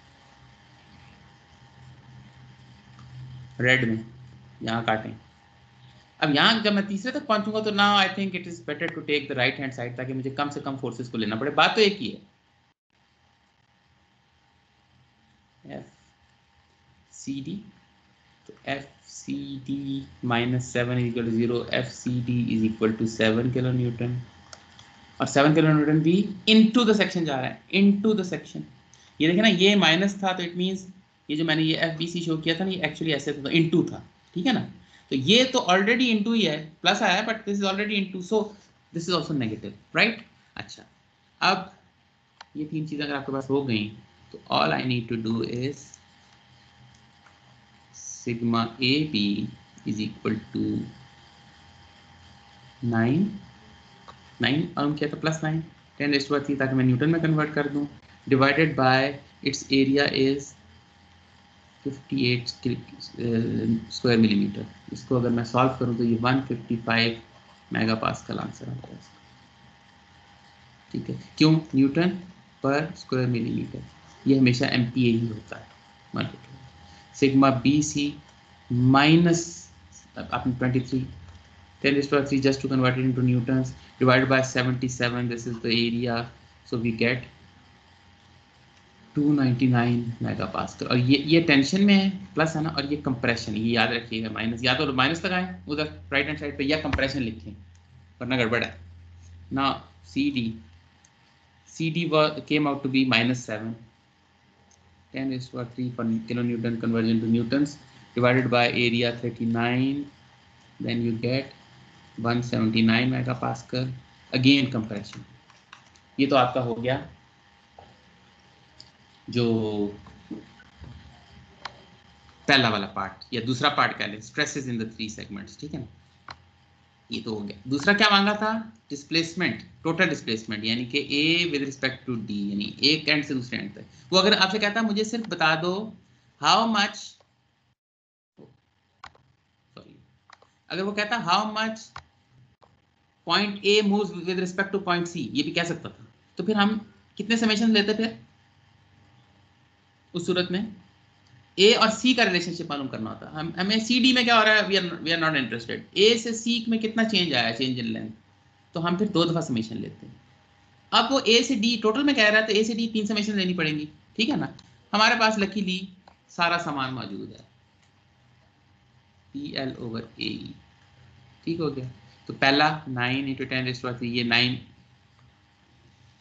A: रेड में, यहाँ काटें। अब यहाँ जब मैं तीसरे तक पहुंचूंगा तो now I think it is better to take the right hand side, ताकि मुझे कम से कम फोर्सेस को लेना पड़े। बात तो एक ही है, एफ सी डी, तो F C D minus 7 is equal to 0, F C D is equal to 7 kilo newton, और 7 किलो न्यूटन भी इनटू द सेक्शन जा रहा है, इनटू द सेक्शन। ये देखें ना, ये माइनस था तो इट मींस ये जो मैंने ये एफ बी सी शो किया था ना, ये एक्चुअली ऐसे था, इनटू था, ठीक है ना। तो ये तो ऑलरेडी इनटू ही है, प्लस आया है, but this is already into, so this is also negative, right. अच्छा, अब ये तीन चीज़ें अगर आपके पास हो गई तो all I need to do is sigma A B is equal to 9 और क्या था, प्लस 9 10⁻³ ताकि मैं न्यूटन में कन्वर्ट कर दूं, divided by its area is 58 square millimetre. इसको अगर मैं सॉल्व करूं तो ये 155 मेगा पास्कल आंसर आता है इसका, ठीक है। क्यों, न्यूटन पर स्क्वायर मिलीमीटर, ये हमेशा एमपीए ही होता है multiply. Sigma B C minus आपने 23 10⁻³ just to convert it into newtons, divided by 77, this is the area, so we get 299 megapascal। और ये टेंशन में है, प्लस है ना, और ये कंप्रेशन, ये याद रखिएगा, माइनस या तो माइनस लगाएं उधर राइट हैंड साइड पे, या कंप्रेशन लिखें वरना गड़बड़ है ना। CD came out to be -7, 10⁻³ for kilonewton conversion to newtons, divided by area 39, then you get 179 megapascal, again compression. ये तो आपका हो गया जो पहला वाला पार्ट, या दूसरा पार्ट कह लें, स्ट्रेसेस इन द 3 सेगमेंट्स, ठीक है ना, ये तो हो गया। दूसरा क्या मांगा था, डिस्प्लेसमेंट, टोटल डिस्प्लेसमेंट, यानी कि A with respect to D, यानी एक एंड से दूसरे एंड तक। वो अगर आपसे कहता मुझे सिर्फ बता दो हाउ मच, सॉरी, अगर वो कहता how much point A moves with respect to point C, ये भी कह सकता था, तो फिर हम कितने समेशन लेते थे उस सूरत में, ए और सी का रिलेशनशिप मालूम करना होता। हमें सी डी में क्या हो रहा है, we are not interested, A से सी में कितना चेंज आया, चेंज इन लेंथ, तो हम फिर 2 दफा समेशन लेते हैं। अब वो ए से डी टोटल में कह रहा है, तो ए से डी 3 समेशन लेनी पड़ेंगी, ठीक है ना। हमारे पास लकीली सारा सामान मौजूद है, पी एल ओवर ए, ठीक हो गया। तो पहला 9 × 10⁻³, ये 9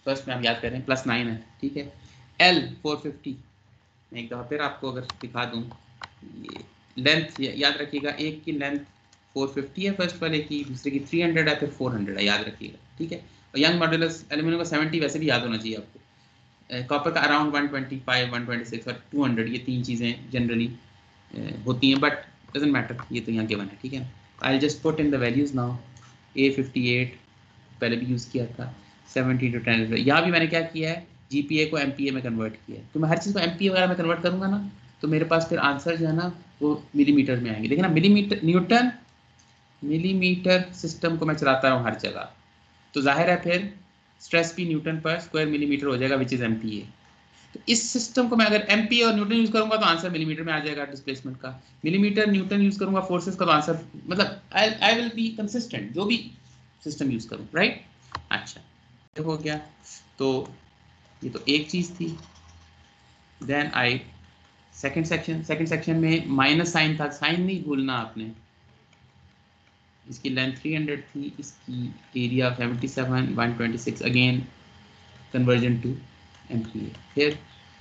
A: फर्स्ट में आप याद करें +9 है, ठीक है। L 450, मैं एक दफ़ा फिर आपको अगर दिखा दूँ, ये लेंथ याद रखिएगा, एक की लेंथ 450 है फर्स्ट वाले की, दूसरे की 300 है, फिर 400 है, याद रखिएगा, ठीक है। और यंग मॉड्यूलस एल्यूमिनियम का 70 वैसे भी याद होना चाहिए आपको। कॉपर का अराउंड 125, 126 और 200, ये तीन चीज़ें जनरली होती हैं, बट डजंट मैटर, ये तो यहाँ गिवन है, ठीक है। I just put in the values now. A58 पहले भी यूज़ किया था, 70 to 10, यहाँ भी मैंने क्या किया है, GPA को MPa में कन्वर्ट किया है। तो मैं हर चीज़ को MPa वगैरह में कन्वर्ट करूँगा ना, तो मेरे पास फिर आंसर जो है ना वो मिलीमीटर में आएंगे। देखिए ना, मिलीमीटर न्यूटन मिलीमीटर सिस्टम को मैं चलाता हूँ हर जगह, तो जाहिर है फिर स्ट्रेस भी न्यूटन पर स्क्वायर मिलीमीटर हो जाएगा, विच इज़ MPa। तो इस सिस्टम को मैं अगर MPa और न्यूटन यूज़ करूँगा तो आंसर मिलीमीटर में आ जाएगा डिस्प्लेसमेंट का। मिलीमीटर न्यूटन यूज़ करूँगा फोर्सेस का तो आंसर, मतलब आई विल बी कंसिस्टेंट जो भी सिस्टम यूज़ करूँ, राइट। अच्छा, ये हो गया। तो ये तो एक चीज़ थी। देन आई सेकंड सेक्शन में माइनस साइन था, साइन नहीं भूलना आपने। इसकी लेंथ 300 थी, इसकी area 77, 126, again conversion to MPa। फिर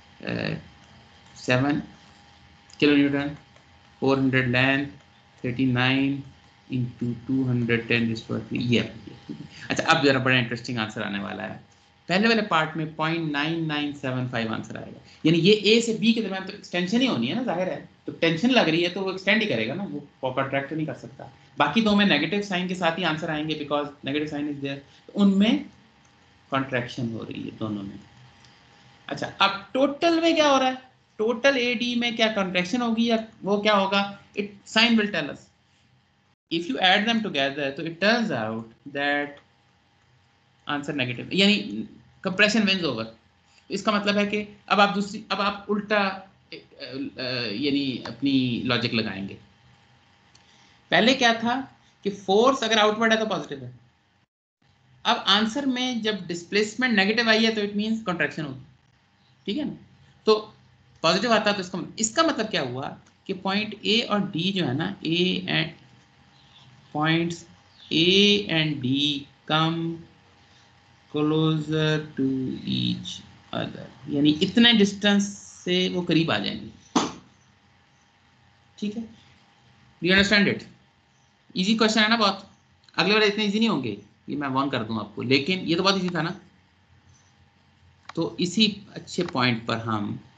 A: 7 किलो न्यूटन, 400 लेंथ, 39 इंटू 210 ये। अच्छा, अब जरा बड़ा इंटरेस्टिंग आंसर आने वाला है। पहले वाले पार्ट में 0.9975 आंसर आएगा, यानी ये A से B के दरमियान तो एक्सटेंशन ही होनी है ना, जाहिर है। तो टेंशन लग रही है तो वो एक्सटेंड ही करेगा ना, वो कॉन्ट्रैक्ट नहीं कर सकता। बाकी दो में नेगेटिव साइन के साथ ही आंसर आएंगे, because negative sign is there, तो उनमें कॉन्ट्रैक्शन हो रही है दोनों में। अच्छा, अब टोटल में क्या हो रहा है, टोटल AD में क्या कॉन्ट्रैक्शन होगी या वो क्या होगा, it sign will tell us. if you add them together तो it turns out that answer negative, यानी कंप्रेशन विंस ओवर। इसका मतलब है कि अब आप उल्टा यानी अपनी लॉजिक लगाएंगे। पहले क्या था कि फोर्स अगर आउटवर्ड है तो पॉजिटिव है, अब आंसर में जब डिस्प्लेसमेंट नेगेटिव आई है तो इट मींस कॉन्ट्रैक्शन होगी, ठीक है ना। तो पॉजिटिव आता है तो इसका मतलब क्या हुआ कि पॉइंट A और D जो है ना, points A and D come closer to each other, यानी इतने डिस्टेंस से वो करीब आ जाएंगे, ठीक है। Do you understand it? Easy question है ना बहुत, अगले बार इतने इजी नहीं होंगे, ये मैं वार्न कर दूं आपको, लेकिन ये तो बहुत इजी था ना। तो इसी अच्छे पॉइंट पर हम